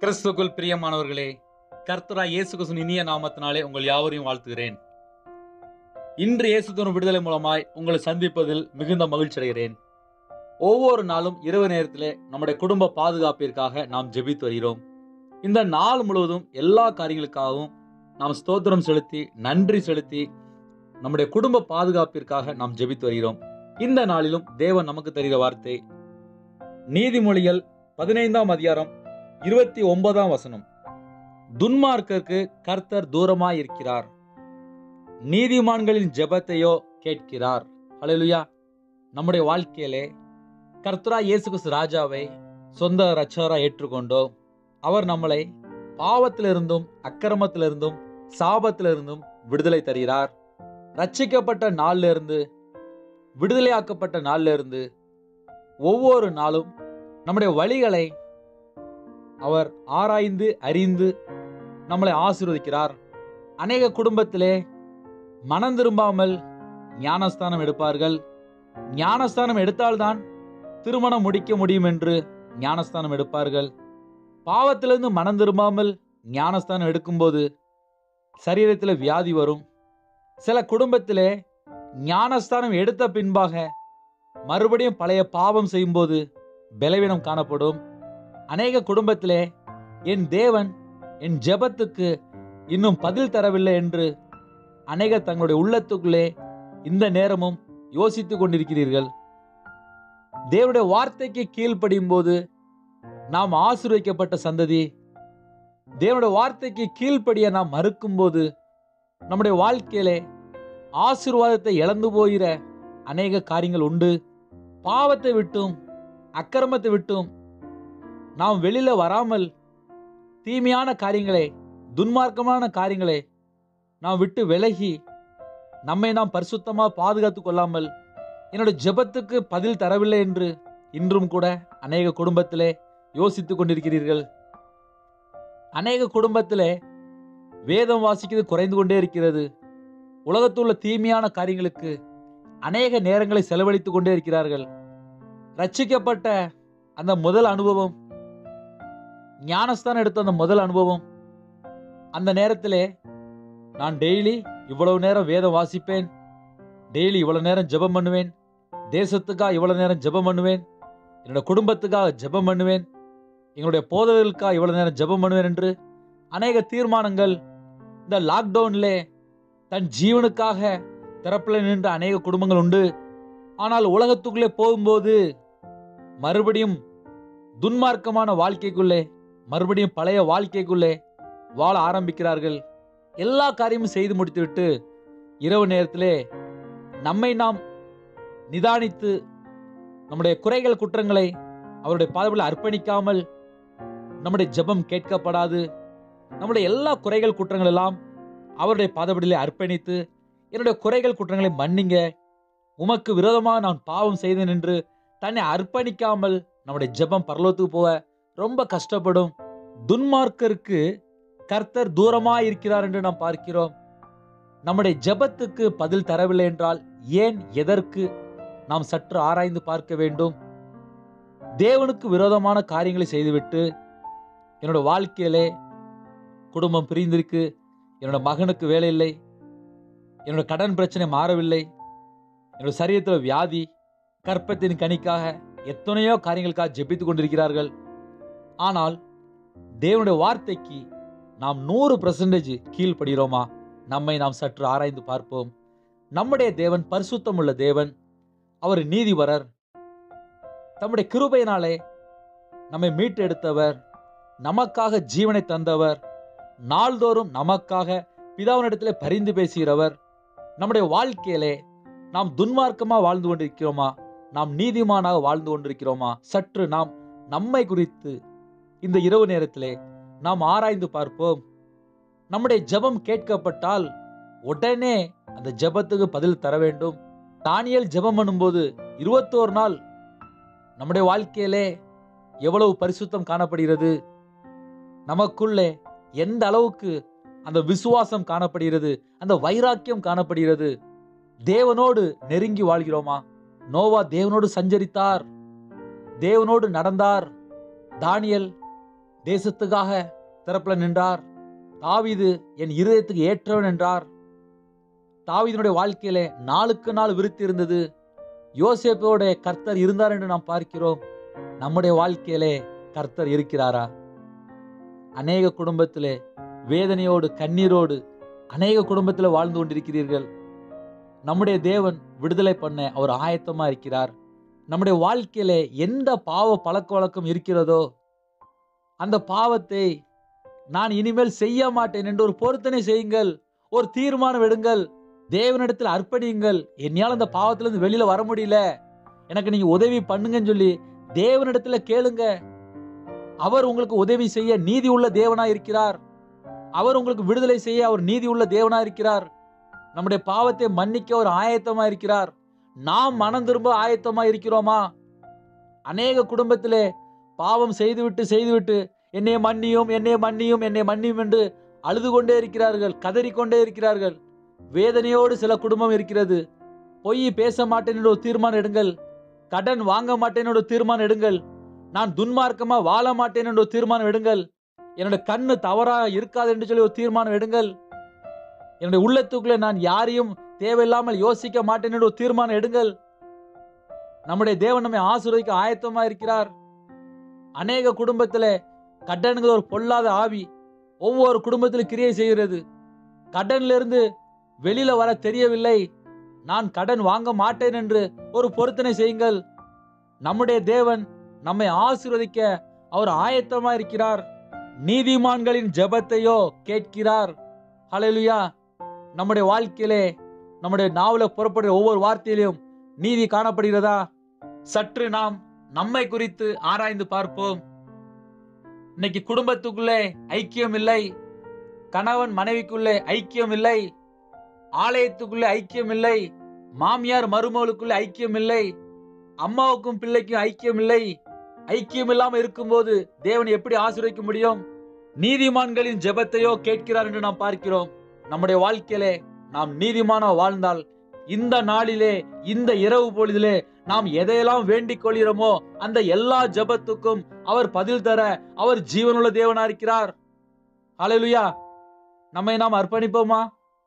கிறிஸ்துக்குள் பிரியமானவர்களே, கர்த்தராய் இயேசு கிறிஸ்துவின் இனிய நாமத்தினாலே உங்கள் யாவரையும் வாழ்த்துகிறேன். இன்று இயேசு தரும் விடுதலை மூலமாய் உங்களை சந்திப்பதில் மிகுந்த மகிழ்ச்சி அடைகிறேன். ஒவ்வொரு நாளும் இரவு நேரத்திலே நம்முடைய குடும்ப பாதுகாப்பிற்காக நாம் ஜெபித்து வருகிறோம். இந்த நாள் முழுவதும் எல்லா காரியங்களுக்காகவும் நாம் ஸ்தோத்திரம் செலுத்தி நன்றி செலுத்தி நம்முடைய குடும்ப பாதுகாப்பிற்காக நாம் ஜெபித்து வருகிறோம். இந்த நாளிலும் தேவன் நமக்கு தருகிற வார்த்தை நீதிமொழிகள் 15ஆம் அதிகாரம் 29ஆம் வசனம். துன்மார்க்கருக்கு கர்த்தர் தூரமாய் இருக்கிறார், நீதிமான்களின் ஜெபத்தையோ கேட்கிறார். ஹல்லேலூயா. நம்முடைய வாழ்க்கையிலே கர்த்தராய் இயேசு கிறிஸ்து ராஜாவை சொந்த இரட்சகராய் ஏற்றுக்கொண்டோம். அவர் நம்மளை பாவத்திலிருந்தும் அக்கிரமத்திலிருந்தும் சாபத்திலிருந்தும் விடுதலை தருகிறார். ரட்சிக்கப்பட்ட நாள்ல இருந்து விடுதலையாக்கப்பட்ட நாள்ல இருந்து ஒவ்வொரு நாளும் நம்முடைய வழிகளை அவர் ஆராய்ந்து அறிந்து நம்மளை ஆசீர்வதிக்கிறார். அநேக குடும்பத்திலே மனம் திரும்பாமல் ஞானஸ்தானம் எடுப்பார்கள். ஞானஸ்தானம் எடுத்தால்தான் திருமணம் முடிக்க முடியும் என்று ஞானஸ்தானம் எடுப்பார்கள். பாவத்திலிருந்து மனம் திரும்பாமல் ஞானஸ்தானம் எடுக்கும்போது சரீரத்தில் வியாதி வரும். சில குடும்பத்திலே ஞானஸ்தானம் எடுத்த பின்பாக மறுபடியும் பழைய பாவம் செய்யும்போது பலவீனம் காணப்படும். அநேக குடும்பத்திலே என் தேவன் என் ஜெபத்துக்கு இன்னும் பதில் தரவில்லை என்று அநேக தங்களுடைய உள்ளத்துக்குள்ளே இந்த நேரமும் யோசித்துக் கொண்டிருக்கிறீர்கள். தேவனுடைய வார்த்தைக்கு கீழ்ப்படியும் போது நாம் ஆசீர்வதிக்கப்பட்ட சந்ததி. தேவனுடைய வார்த்தைக்கு கீழ்ப்படிய நாம் மறுக்கும் போது நம்முடைய வாழ்க்கையிலே ஆசீர்வாதத்தை இழந்து போகிற அநேக காரியங்கள் உண்டு. பாவத்தை விட்டும் அக்கிரமத்தை விட்டும் நாம் வெளியில வராமல் தீமையான காரியங்களை துன்மார்க்கமான காரியங்களை நாம் விட்டு விலகி நம்மை நாம் பரிசுத்தமா பாதுகாத்து கொள்ளாமல் என்னுடைய ஜெபத்துக்கு பதில் தரவில்லை என்று இன்றும் கூட அநேக குடும்பத்திலே யோசித்துக் கொண்டிருக்கிறீர்கள். அநேக குடும்பத்திலே வேதம் வாசிக்கிறது குறைந்து கொண்டே இருக்கிறது. உலகத்தில் உள்ள தீமையான காரியங்களுக்கு அநேக நேரங்களை செலவழித்துக் கொண்டே இருக்கிறார்கள். ரட்சிக்கப்பட்ட அந்த முதல் அனுபவம், ஞானஸ்தானம் எடுத்த அந்த முதல் அனுபவம், அந்த நேரத்திலே நான் டெய்லி இவ்வளவு நேரம் வேதம் வாசிப்பேன், டெய்லி இவ்வளவு நேரம் ஜெபம் பண்ணுவேன், தேசத்துக்காக இவ்வளவு நேரம் ஜெபம் பண்ணுவேன், என்னோட குடும்பத்துக்காக ஜெபம் பண்ணுவேன், எங்களுடைய போதகர்களுக்காக இவ்வளவு நேரம் ஜெபம் பண்ணுவேன் என்று அநேக தீர்மானங்கள் இந்த லாக்டவுன்லே தன் ஜீவனுக்காக திறப்பில் நின்ற அநேக குடும்பங்கள் உண்டு. ஆனால் உலகத்துக்குள்ளே போகும்போது மறுபடியும் துன்மார்க்கமான வாழ்க்கைக்குள்ளே மறுபடியும் பழைய வாழ்க்கைக்குள்ளே வாழ ஆரம்பிக்கிறார்கள். எல்லா காரியமும் செய்து முடித்துவிட்டு இரவு நேரத்திலே நம்மை நாம் நிதானித்து நம்முடைய குறைகள் குற்றங்களை அவருடைய பாதத்தில் அர்ப்பணிக்காமல் நம்முடைய ஜெபம் கேட்கப்படாது. நம்முடைய எல்லா குறைகள் குற்றங்கள் எல்லாம் அவருடைய பாதபடியிலே அர்ப்பணித்து என்னுடைய குறைகள் குற்றங்களை மன்னிங்க, உமக்கு விரோதமாக நான் பாவம் செய்தேன் என்று தன்னை அர்ப்பணிக்காமல் நம்முடைய ஜெபம் பரலோகத்துக்கு போக ரொம்ப கஷ்டப்படும். துன்மார்க்கருக்கு கர்த்தர் தூரமாய் இருக்கிறார் என்று நாம் பார்க்கிறோம். நம்முடைய ஜெபத்துக்கு பதில் தரவில்லை என்றால் ஏன், எதற்கு நாம் சற்று ஆராய்ந்து பார்க்க வேண்டும். தேவனுக்கு விரோதமான காரியங்களை செய்துவிட்டு என்னோட வாழ்க்கையிலே குடும்பம் பிரிந்திருக்கு, என்னோட மகனுக்கு வேலை இல்லை, என்னோட கடன் பிரச்சனை மாறவில்லை, என்னோட சரீரத்தில் வியாதி, கற்பத்தின் கனிக்காக எத்தனையோ காரியங்களுக்காக ஜெபித்துக் கொண்டிருக்கிறார்கள். ஆனால் தேவனுடைய வார்த்தைக்கு நாம் 100% கீழ்ப்படுகிறோமா? நம்மை நாம் சற்று ஆராய்ந்து பார்ப்போம். நம்முடைய தேவன் பரிசுத்தம் உள்ள தேவன். அவர் நீதிபரர். தம்முடைய கிருபையினாலே நம்மை மீட்டெடுத்தவர், நமக்காக ஜீவனை தந்தவர், நாள்தோறும் நமக்காக பிதாவினிடத்திலே பரிந்து பேசுகிறவர். நம்முடைய வாழ்க்கையிலே நாம் துன்மார்க்கமா வாழ்ந்து கொண்டிருக்கிறோமா? நாம் நீதிமானாக வாழ்ந்து கொண்டிருக்கிறோமா? சற்று நாம் நம்மை குறித்து இந்த இரவு நேரத்திலே நாம் ஆராய்ந்து பார்ப்போம். நம்முடைய ஜெபம் கேட்கப்பட்டால் உடனே அந்த ஜெபத்துக்கு பதில் தர வேண்டும். தானியேல் ஜெபம் பண்ணும்போது 21 நாள் நம்முடைய வாழ்க்கையிலே எவ்வளவு பரிசுத்தம் காணப்படுகிறது, நமக்குள்ளே எந்த அளவுக்கு அந்த விசுவாசம் காணப்படுகிறது, அந்த வைராக்கியம் காணப்படுகிறது. தேவனோடு நெருங்கி வாழ்கிறோமா? நோவா தேவனோடு சஞ்சரித்தார், தேவனோடு நடந்தார். தானியேல் தேசத்துக்காக திறப்புல நின்றார். தாவீது என் இருதயத்துக்கு ஏற்றவன் என்றார். தாவீதினுடைய வாழ்க்கையிலே நாளுக்கு நாள் விருத்தி இருந்தது. யோசேப்போட கர்த்தர் இருந்தார் என்று நாம் பார்க்கிறோம். நம்முடைய வாழ்க்கையிலே கர்த்தர் இருக்கிறாரா? அநேக குடும்பத்திலே வேதனையோடு கண்ணீரோடு அநேக குடும்பத்தில் வாழ்ந்து கொண்டிருக்கிறீர்கள். நம்முடைய தேவன் விடுதலை பண்ண அவர் ஆயத்தமா இருக்கிறார். நம்முடைய வாழ்க்கையிலே எந்த பாவ பழக்க வழக்கம் இருக்கிறதோ அந்த பாவத்தை நான் இனிமேல் செய்ய மாட்டேன் என்று ஒரு பொருத்தனை செய்யுங்கள். ஒரு தீர்மானம் எடுங்கள். தேவனிடத்தில் அர்ப்பணியுங்கள். என்னால் அந்த பாவத்திலிருந்து வெளியில வர முடியல, எனக்கு நீங்க உதவி பண்ணுங்கன்னு சொல்லி தேவனிடத்துல கேளுங்க. அவர் உங்களுக்கு உதவி செய்ய நீதி உள்ள தேவனா இருக்கிறார். அவர் உங்களுக்கு விடுதலை செய்ய அவர் நீதி உள்ள தேவனா இருக்கிறார். நம்முடைய பாவத்தை மன்னிக்க ஒரு ஆயத்தமா இருக்கிறார். நாம் மனம் திரும்ப ஆயத்தமா இருக்கிறோமா? அநேக குடும்பத்திலே பாவம் செய்துவிட்டு என்னை மன்னியும் என்னை மன்னியும் என்னை மன்னியும் என்று அழுது கொண்டே இருக்கிறார்கள், கதறிக்கொண்டே இருக்கிறார்கள். வேதனையோடு சில குடும்பம் இருக்கிறது. பொய் பேச மாட்டேன் என்று ஒரு தீர்மானம் எடுங்கள். கடன் வாங்க மாட்டேன் என்று ஒரு தீர்மானம் எடுங்கள். நான் துன்மார்க்கமா வாழ மாட்டேன் என்று ஒரு தீர்மானம் எடுங்கள். என்னுடைய கண்ணு தவறா இருக்காது என்று சொல்லி ஒரு தீர்மானம் எடுங்கள். என்னுடைய உள்ளத்துக்குள்ளே நான் யாரையும் தேவையில்லாமல் யோசிக்க மாட்டேன் என்று ஒரு தீர்மானம் எடுங்கள். நம்முடைய தேவன் நம்மை ஆசீர்வதிக்க ஆயத்தமா இருக்கிறார். அநேக குடும்பத்திலே கடன்கிற ஒரு பொல்லாத ஆவி ஒவ்வொரு குடும்பத்திலும் கிரியை செய்கிறது. கடன்ல இருந்து வெளியில வர தெரியவில்லை. நான் கடன் வாங்க மாட்டேன் என்று ஒரு பொருத்தனை செய்யுங்கள். நம்முடைய தேவன் நம்மை ஆசீர்வதிக்க அவர் ஆயத்தமா இருக்கிறார். நீதிமான்களின் ஜெபத்தையோ கேட்கிறார். ஹல்லேலூயா. நம்முடைய வாழ்க்கையிலே நம்முடைய நாவல புறப்படுற ஒவ்வொரு வார்த்தையிலும் நீதி காணப்படுகிறதா? சற்று நாம் நம்மை குறித்து ஆராய்ந்து பார்ப்போம். இன்னைக்கு குடும்பத்துக்குள்ளே ஐக்கியம் இல்லை, கணவன் மனைவிக்குள்ளே ஐக்கியம் இல்லை, ஆலயத்துக்குள்ளே ஐக்கியம் இல்லை, மாமியார் மருமகளுக்குள்ளே ஐக்கியம் இல்லை, அம்மாவுக்கும் பிள்ளைக்கும் ஐக்கியம் இல்லை. ஐக்கியம் இல்லாம இருக்கும்போது தேவன் எப்படி ஆசீர்வதிக்க முடியும்? நீதிமான்களின் ஜெபத்தையோ கேட்கிறார் என்று நாம் பார்க்கிறோம். நம்முடைய வாழ்க்கையிலே நாம் நீதிமான வாழ்ந்தால் இந்த நாளிலே இந்த இரவு பொழுதிலே நாம் எதையெல்லாம் வேண்டிக் கொள்கிறோமோ அந்த எல்லா ஜெபத்துக்கும் அவர் பதில் தர அவர் ஜீவனுள்ள தேவனா இருக்கிறார். ஹல்லேலூயா. நம்மை நாம் அர்ப்பணிப்போமா?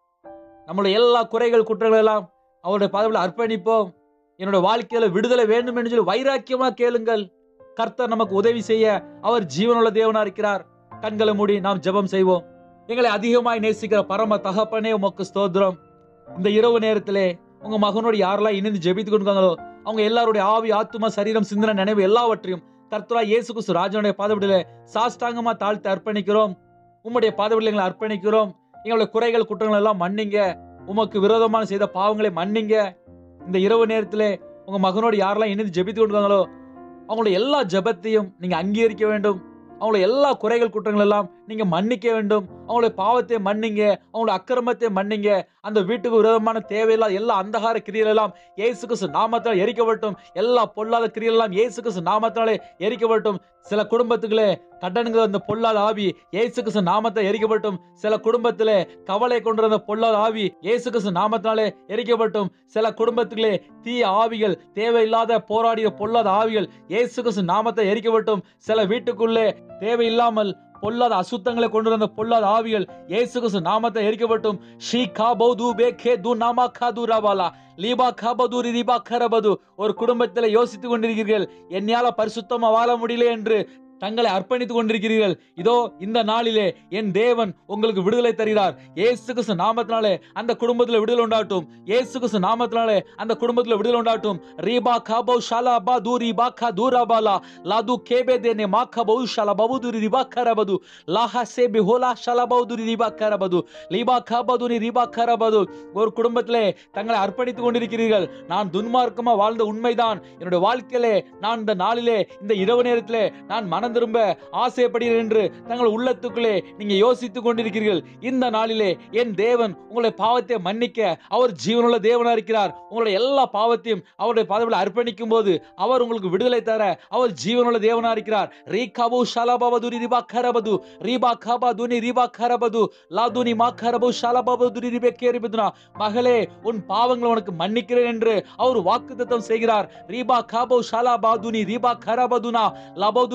நம்முடைய எல்லா குறைகள் குற்றங்கள் எல்லாம் அவருடைய பாதத்தில் அர்ப்பணிப்போம். என்னுடைய வாழ்க்கையில விடுதலை வேண்டும் என்று சொல்லி வைராக்கியமா கேளுங்கள். கர்த்தர் நமக்கு உதவி செய்ய அவர் ஜீவனுள்ள தேவனா இருக்கிறார். கண்களை மூடி நாம் ஜெபம் செய்வோம். எங்களை அதிகமாய் நேசிக்கிற பரம தகப்பனே, உமக்கு ஸ்தோத்திரம். இந்த இரவு நேரத்திலே உங்க மகனோடு யாரெல்லாம் இணைந்து ஜெபித்துக் கொண்டிருக்காங்களோ அவங்க எல்லாருடைய ஆவி, ஆத்துமா, சரீரம், சிந்தனை, நினைவு எல்லாவற்றையும் கர்த்தராகிய இயேசு கிறிஸ்து ராஜனுடைய பாதபடியிலே சாஷ்டாங்கமா தாழ்த்தி அர்ப்பணிக்கிறோம். உம்முடைய பாதபடியிலே எங்களை அர்ப்பணிக்கிறோம். எங்களுடைய குறைகள் குற்றங்கள் எல்லாம் மன்னிங்க. உமக்கு விரோதமான செய்த பாவங்களை மன்னிங்க. இந்த இரவு நேரத்திலே உங்க மகனோடு யாரெல்லாம் இணைந்து ஜெபித்துக் கொண்டிருக்காங்களோ அவங்களுடைய எல்லா ஜெபத்தையும் நீங்க அங்கீகரிக்க வேண்டும். அவங்களுடைய எல்லா குறைகள் குற்றங்கள் எல்லாம் நீங்க மன்னிக்க வேண்டும். அவங்களுடைய பாவத்தை மன்னிங்க, அவங்களுடைய அக்கிரமத்தை மன்னிங்க. அந்த வீட்டுக்கு விரோதமான தேவையில்லாத எல்லா அந்தகார கிரியைகள் எல்லாம் இயேசு கிறிஸ்து நாமத்தால் எரிக்கப்பட்டும். எல்லா பொல்லாத கிரியைகள் எல்லாம் இயேசு கிறிஸ்து நாமத்தாலே எரிக்கப்பட்டும். சில குடும்பத்துக்குள்ளே கடன்கிற அந்த பொல்லாத ஆவி இயேசு கிறிஸ்து நாமத்தால் எரிக்கப்பட்டும். சில குடும்பத்திலே கவலை கொண்டிருந்த பொல்லாத ஆவி இயேசு கிறிஸ்து நாமத்தாலே எரிக்கப்பட்டும். சில குடும்பத்துக்குள்ளே தீய ஆவிகள், தேவையில்லாத போராடிய பொல்லாத ஆவிகள் இயேசு கிறிஸ்து நாமத்தால் எரிக்கப்பட்டும். சில வீட்டுக்குள்ளே தேவையில்லாமல் பொல்லாத அசுத்தங்களை கொண்டு வந்த பொல்லாத ஆவிகள் இயேசு கிறிஸ்து நாமத்தை எரிக்கப்பட்டும். ஷீ காபௌது பேகே து நாமா காது ரபாலா லீபா காபது ரிபா கரபது. ஒரு குடும்பத்தில் யோசித்துக் கொண்டிருக்கிறீர்கள், என்னால பரிசுத்தமா வாழ முடியல என்று தங்களை அர்ப்பணித்துக் கொண்டிருக்கிறீர்கள். இதோ இந்த நாளிலே என் தேவன் உங்களுக்கு விடுதலை தருகிறார். இயேசு கிறிஸ்து நாமத்தினாலே அந்த குடும்பத்தில் விடுதலை உண்டாகட்டும். இயேசு கிறிஸ்து நாமத்தினாலே அந்த குடும்பத்தில் விடுதலை உண்டாகட்டும். ரீபா காபௌ ஷாலா பா தூரி பாக்கா தூராபாலா லாது கேபே தேனே மாக்கா பௌ ஷாலா பவுதுரி ரிபா கரபது லாஹா சேபி ஹோலா ஷாலா பவுதுரி ரிபா கரபது லீபா காபதுரி ரிபா கரபது. ஒரு குடும்பத்திலே தங்களை அர்ப்பணித்துக் கொண்டிருக்கிறீர்கள். நான் துன்மார்க்கமா வாழ்ந்த உண்மைதான். என்னுடைய வாழ்க்கையிலே நான் இந்த நாளிலே இந்த இரவு நேரத்திலே நான் மன திரும்ப ஆசைப்படுகிறேன் என்று தங்கள் உள்ளத்துக்குள்ளே நீங்க யோசித்துக் கொண்டிருக்கிறீர்கள். இந்த நாளிலே என் தேவன் உங்களுடைய பாவத்தை மன்னிக்க அவர் ஜீவனுள்ள தேவனா இருக்கிறார். உங்களுடைய எல்லா பாவத்தையும் அவருடைய பாதத்தில் அர்ப்பணிக்கும் போது அவர் உங்களுக்கு விடுதலை தர அவர் ஜீவனுள்ள தேவனா இருக்கிறார். ரீகாபு ஷாலாபாபது ரிபா கரபது ரீபா காபாதுனி ரிபா கரபது லாதுனி மா கரபு ஷாலாபாபது ரிபே கேரிபதுனா. மகளே, உன் பாவங்களை உனக்கு மன்னிக்கிறேன் என்று அவர் வாக்குத்தத்தம் செய்கிறார். ரீபா காபு ஷாலாபாதுனி ரிபா கரபதுனா லபதுனி ரிபா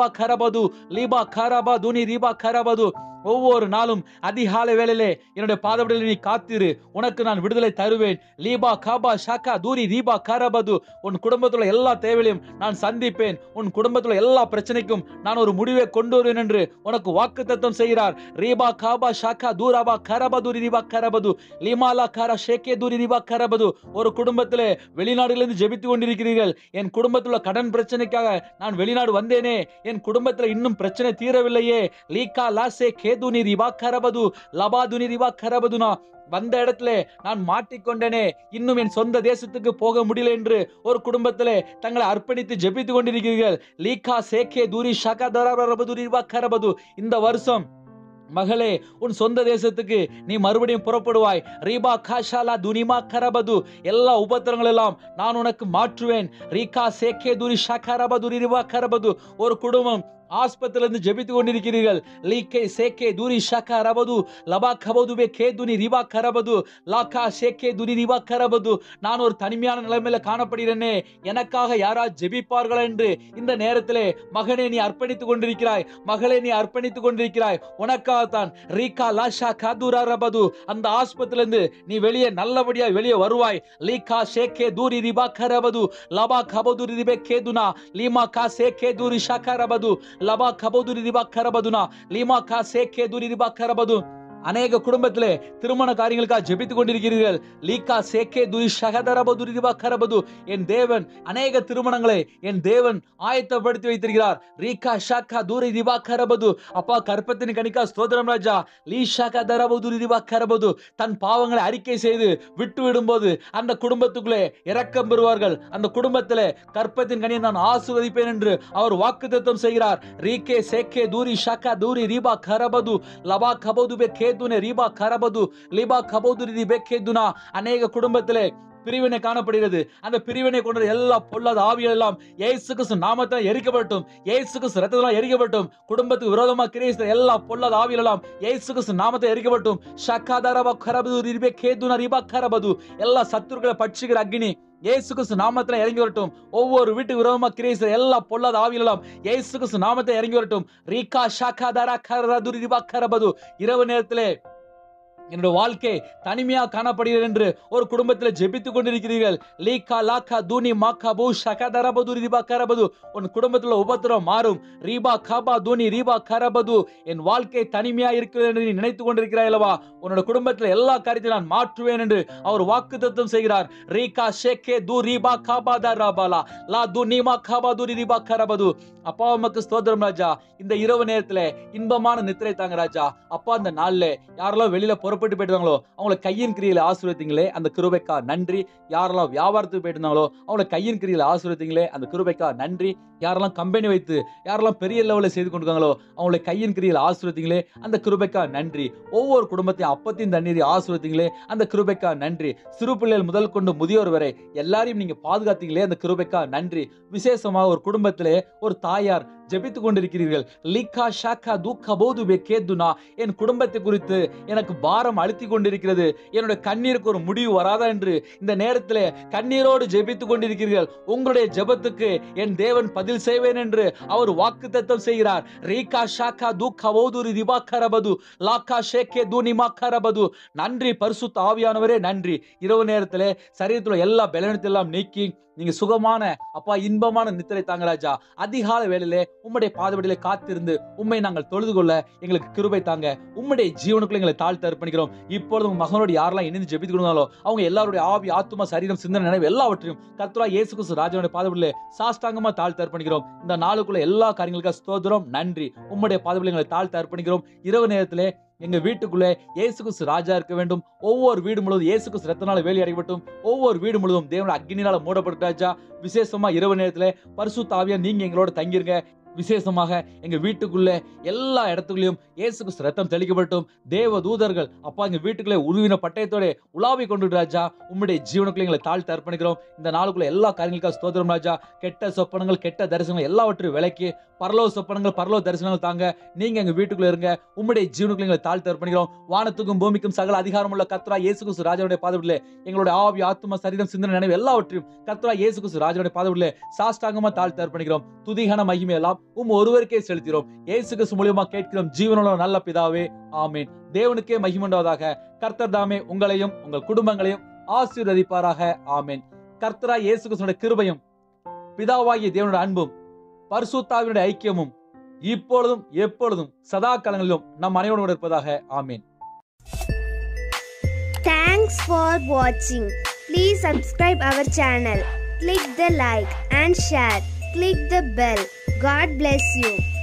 கரபது லீபா கரபா துனி ரீபா கரபது. ஒவ்வொரு நாளும் அதிகாலை வேளையிலே என்னுடைய பாதபடியில் நீ காத்திரு, உனக்கு நான் விடுதலை தருவேன். லீபா காபா ஷாக்கா தூரி ரீபா கரபது. உன் குடும்பத்துல எல்லா தேவைகளையும் நான் சந்திப்பேன். உன் குடும்பத்துல எல்லா பிரச்சனைக்கும் நான் ஒரு முடிவை கொண்டு வருவேன் என்று உனக்கு வாக்குத்தத்தம் செய்கிறார். ரீபா காபா ஷாக்கா தூராபா கரபது ரீபா கரபது லீமாலா காரா ஷேக்கே தூரி ரீபா கரபது. ஒரு குடும்பத்திலே வெளிநாடுகளிலிருந்து ஜெபித்து கொண்டிருக்கிறீர்கள். என் குடும்பத்துல கடன் பிரச்சனைக்காக நான் வெளிநாடு வந்தேனே, என் குடும்பத்துல இன்னும் பிரச்சனை தீரவில்லையே. லீகா லாசே கேதுனி ரிபா கரபது லபாதுனி ரிபா கரபதுனா. வந்த இடத்துல நான் மாட்டிக்கொண்டேனே, இன்னும் என் சொந்த தேசத்துக்கு போக முடியல என்று ஒரு குடும்பத்திலே தங்களை அர்ப்பணித்து ஜெபித்து கொண்டிருக்கிறீர்கள். லீகா சேகே தூரி ஷகா தரபது ரிபா கரபது. இந்த வருஷம் மகளே, உன் சொந்த தேசத்துக்கு நீ மறுபடியும் புறப்படுவாய். ரீபா காஷாலா துனிமா கரபது. எல்லா உபத்திரங்கள் எல்லாம் நான் உனக்கு மாற்றுவேன். ரீகா சேகே துரி ஷகரபது ரிபா கரபது. ஒரு குடும்பம் ஆஸ்பத்திரியிலிருந்து ஜெபித்து கொண்டிருக்கிறீர்கள். லீகே சேகே துரி ஷகா ரபது லபா கபதுபே கேதுனி ரிபா கரபது லாகா சேகே துரி ரிபா கரபது. நான் ஒரு தனிமையான நிலைமையில காணப்படுகிறேனே, எனக்காக யாரா ஜெபிப்பார்கள் என்று இந்த நேரத்திலே மகனே நீ அர்ப்பணித்துக் கொண்டிருக்கிறாய். மகளே நீ அர்ப்பணித்துக் கொண்டிருக்கிறாய். உனக்காகத்தான் ரீகா லாஷா கதுரா ரபது. அந்த ஆஸ்பத்திரியிலிருந்து நீ வெளியே நல்லபடியா வெளியே வருவாய். லீகா சேகே தூரி ரிபா கரபது லபா கபது ரிபே கேதுனா லீமா கா சேகே தூரி ஷகா ரபது லபா கபதுரி ரிபா கரபதுனா லீமா கா சேகே துரி ரிபா கரபது. அநேக குடும்பத்திலே திருமண காரியங்களுக்காக ஜெபித்துக் கொண்டிருக்கிறீர்கள். லீகா சேகே துரி ஷகதரபது ரிபா கரபது. என் தேவன் அநேக திருமணங்களை என் தேவன் ஆயத்தப்படுத்தி வைத்திருக்கிறார். ரீகா ஷாக்கா தூரி ரிபா கரபது. அப்பா கற்பத்தின் கனிக்கா ஸ்தோத்திரம் ராஜா. லீ ஷாக்கா தரபது ரிபா கரபது. தன் பாவங்களை அறிக்கை செய்து விட்டு விடும்போது அந்த குடும்பத்துக்குள்ளே இரக்கம் பெறுவார்கள். அந்த குடும்பத்திலே கற்பத்தின் கனியை நான் ஆசீர்வதிப்பேன் என்று அவர் வாக்குத்தத்தம் செய்கிறார். ரீகே சேகே தூரி ஷாக்கா தூரி ரிபா கரபது லபா கபது பே கேதுனே ரிபா கரபது லிபா கபது ரிபே கேதுனா. அநேக குடும்பத்திலே பிரிவினை காணப்படுகிறது. அந்த பிரிவினை கொண்ட எல்லா பொல்லாத ஆவிகள் எல்லாம் இயேசு கிறிஸ்து நாமத்தால் எரிக்கப்படட்டும். இயேசு கிறிஸ்து இரத்தத்தால் எரிக்கப்படட்டும். குடும்பத்துக்கு விரோதமா கிரியை செய்த எல்லா பொல்லாத ஆவிகள் எல்லாம் இயேசு கிறிஸ்து நாமத்தால் எரிக்கப்படட்டும். ஷகதரப கரபது ரிபே கேதுனா ரிபா கரபது. எல்லா சத்துருக்களை பட்சிக்கிற அக்கினி இயேசு கிறிஸ்து நாமத்துல இறங்கி வரட்டும். ஒவ்வொரு வீட்டுக்கு விரோதமா கிரியை செய்த எல்லா பொல்லாத ஆவிகளெல்லாம் இயேசு கிறிஸ்து நாமத்தை இறங்கி வரட்டும். ரீகா ஷகதரா கரது ரிபா கரபது. இரவு நேரத்திலே என்னுடைய வாழ்க்கை தனிமையா காணப்படுகிறது என்று ஒரு குடும்பத்தில் ஜெபித்துக் கொண்டிருக்கிறீர்கள். லீகா லாகா தூனி மாக்கா பூ ஷகதரபது ரிபா கரபது. உன் குடும்பத்தில் உபத்திரம் மாறும். ரீபா காபா தூனி ரீபா கரபது. என் வாழ்க்கை தனிமையா இருக்கிறது என்று நீ நினைத்துக் கொண்டிருக்கிறாய் அல்லவா? உன்னோட குடும்பத்தில் எல்லா காரியத்தையும் நான் மாற்றுவேன் என்று அவர் வாக்குத்தத்தம் செய்கிறார். ரீகா ஷேகே தூ ரீபா காபா தரபாலா லா து நீமா காபா தூரி ரீபா கரபது. அப்பா உமக்கு ஸ்தோத்திரம் ராஜா. இந்த இரவு நேரத்துல இன்பமான நித்திரை தாங்க ராஜா. அப்பா இந்த நாள்ல யாரெல்லாம் வெளியில புறப்பட்டு போயிட்டாங்களோ அவங்கள கையின் கிரியில ஆசீர்வதிங்களே, அந்த கிருபைக்கா நன்றி. யாரெல்லாம் வியாபாரத்துக்கு போயிட்டு இருந்தாங்களோ அவங்கள கையின் கிரியில ஆசீர்வதிங்களே, அந்த கிருபைக்கா நன்றி. யாரெல்லாம் கம்பெனி வைத்து யாரெல்லாம் பெரிய லெவலில் செய்து கொண்டிருக்காங்களோ அவங்களை கையின் கிரியில் ஆசீர்வதிங்களே, அந்த கிருபைக்கா நன்றி. ஒவ்வொரு குடும்பத்தையும் அப்பத்தின் தண்ணீரை ஆசீர்வதிங்களே, அந்த கிருபைக்கா நன்றி. சிறு பிள்ளைகள் முதல் கொண்டு முதியோர் வரை எல்லாரையும் நீங்க பாதுகாத்தீங்களே, அந்த கிருபைக்கா நன்றி. விசேஷமாக ஒரு குடும்பத்திலே ஒரு தாயார் ஜெபித்துக் கொண்டிருக்கிறீர்கள். லீகா ஷாக்கா தூக்கா போதுபே கேதுனா. என் குடும்பத்தை குறித்து எனக்கு பாரம் அழுத்தி கொண்டிருக்கிறது. என்னுடைய கண்ணீருக்கு ஒரு முடிவு வராதா என்று இந்த நேரத்தில் கண்ணீரோடு ஜெபித்துக் கொண்டிருக்கிறீர்கள். உங்களுடைய ஜெபத்துக்கு என் தேவன் பதில் செய்வேன் என்று அவர் வாக்குத்தத்தம் செய்கிறார். ரீகா ஷாக்கா தூக்கா போது ரிபா கரபது லாக்கா ஷேக்கே தூனிமா கரபது. நன்றி பரிசுத்த ஆவியானவரே, நன்றி. இரவு நேரத்தில் சரீரத்தில் எல்லா பலவீனத்தை எல்லாம் நீக்கி நீங்க சுகமான அப்பா இன்பமான நித்திரை தாங்க ராஜா. அதிகால வேளையிலே உம்முடைய பாதபடியிலே காத்திருந்து உம்மை நாங்கள் தொழுது கொள்ள எங்களுக்கு கிருபை தாங்க. உம்முடைய ஜீவனுக்குள்ள எங்களை தாழ்த்து அர்ப்பணிக்கிறோம். இப்பொழுது உங்க மகனோடு யாரெல்லாம் இணைந்து ஜெபித்து கொடுத்தாலோ அவங்க எல்லாருடைய ஆவி ஆத்துமா சரீரம் சிந்தனை நினைவு எல்லாவற்றையும் கர்த்தராகிய இயேசு கிறிஸ்து ராஜாவுடைய பாதபடியிலே சாஷ்டாங்கமா தாழ்த்து அர்ப்பணிக்கிறோம். இந்த நாளுக்குள்ள எல்லா காரியங்களுக்காக ஸ்தோத்திரம், நன்றி. உம்முடைய பாதபடியிலே எங்களை தாழ்த்து அர்ப்பணிக்கிறோம். இரவு நேரத்திலே எங்க வீட்டுக்குள்ளே இயேசு கிறிஸ்து ராஜா இருக்க வேண்டும். ஒவ்வொரு வீடு முழுவதும் இயேசு கிறிஸ்து ரத்தனால வேலி அடையப்பட்டும். ஒவ்வொரு வீடு முழுவதும் தேவனுடைய அக்கினியால மூடப்பட்ட ராஜா. விசேஷமா இரவு நேரத்துல பரிசுத்த ஆவியா நீங்க எங்களோட தங்கிருங்க. விசேஷமாக எங்க வீட்டுக்குள்ள எல்லா இடத்துக்குள்ளேயும் இயேசு கிறிஸ்து ரத்தம் தெளிக்கப்பட்டும். தேவ தூதர்கள் அப்பா எங்க வீட்டுக்குள்ளே உருவின பட்டயத்தோட உலாவி கொண்டு ராஜா. உம்முடைய ஜீவனுக்குள்ள எங்களை தாழ்த்து அர்ப்பணிக்கிறோம். இந்த நாளுக்குள்ள எல்லா காரியங்களுக்காக ஸ்தோத்திரம் ராஜா. கெட்ட சொப்பனங்கள் கெட்ட தரிசனங்கள் எல்லாவற்றையும் விலக்கி பரலோக சொப்பனங்கள் பரலோக தரிசனங்கள் தாங்க. நீங்க எங்க வீட்டுக்குள்ள இருங்க. உம்முடைய ஜீவனுக்குள்ள எங்களை தாழ்த்து அர்ப்பணிக்கிறோம். வானத்துக்கும் பூமிக்கும் சகல அதிகாரம் உள்ள கர்த்தராகிய இயேசு கிறிஸ்து ராஜாவுடைய பாதபடியிலே எங்களுடைய ஆவி ஆத்துமா சரீரம் சிந்தனை நினைவு எல்லாவற்றையும் கர்த்தராகிய இயேசு கிறிஸ்து ராஜாவுடைய பாதபடியிலே சாஷ்டாங்கமா தாழ்த்து அர்ப்பணிக்கிறோம். துதிகன மகிமை எல்லாம் ஒருவருக்கே செலுத்துகிறோம். இயேசு கிறிஸ்து மூலமா கேட்கிறோம் ஜீவனுள்ள நல்ல பிதாவே, ஆமென். தேவனுக்கே மகிமையுண்டாவதாக. கர்த்தர் தாமே உங்களையும் உங்கள் குடும்பங்களையும் ஆசீர்வதிப்பாராக, ஆமென். கர்த்தராகிய இயேசு கிறிஸ்துவினுடைய கிருபையும் பிதாவாகிய தேவனுடைய அன்பும் பரிசுத்தாவினுடைய ஐக்கியமும் இப்பொழுதும் எப்பொழுதும் சதா காலங்களிலும் நம் அனைவரோடு இருப்பதாக, ஆமென். Thanks for watching. Please subscribe our channel. Click the like and share. Click the bell. God bless you.